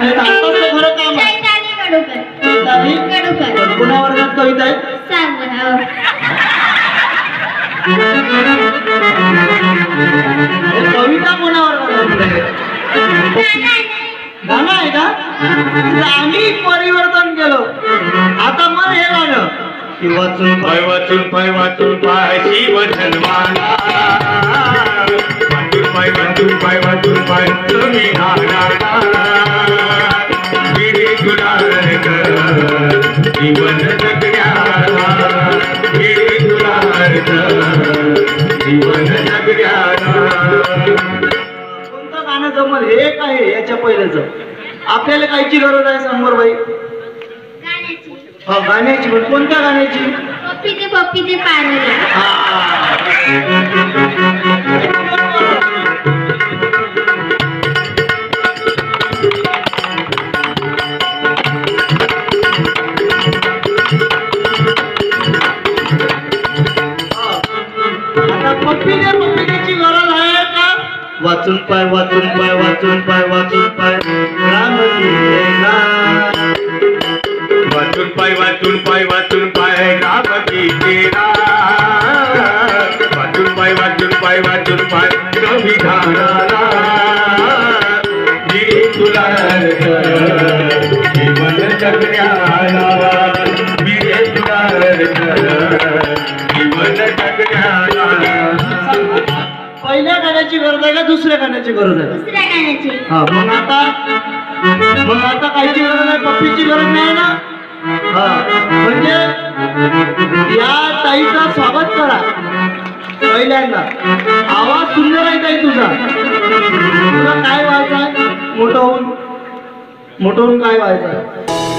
हे नाटकाचं खरं काम आहे. पुन्हा वर्गात कविता आहे. कविता पुन्हा वर्गात गाणं आहे का? आम्ही परिवर्तन केलं. आता मग हे गाणं वाचून पाय वाचून पाय वाचून पाय शिव धर्माला वाचून पाय वाचून पाय वाचून पाय तुम्ही गिरी गुलाल जीवन जगण्याला गिरी गुलाल जीवन जगण्याला. कोणतं गाणं जमल हे काय याच्या पहिलेच आपल्याला कायची गरज आहे समोर बाई? गाण्याची. पण कोणत्या गाण्याची? पप्पी ते पारुला. आता पप्पीची गरज आहे का? वाचून पाय वाचून पाय वाचून पाय वाचून पाय राम वाचून पाय वाचून पाय वाचून पाय राम गीतेला वाचून पाय वाचून पाय वाचून पाय संविधानाला गिरी गुलाल जीवन जगण्याला गिरी गुलाल जीवन जगण्याला. पहिल्या गाण्याची गरज आहे का दुसऱ्या गाण्याची गरज आहे? दुसऱ्या गाण्याची. हा मग आता कायची गरज आहे? पप्पीची गरज नाही ना. म्हणजे या ताईचं स्वागत करा पहिल्यांदा. आवाज सुंदर आहे ताई तुझा. तुला काय व्हायचं आहे? मोठं होऊन काय व्हायचं आहे?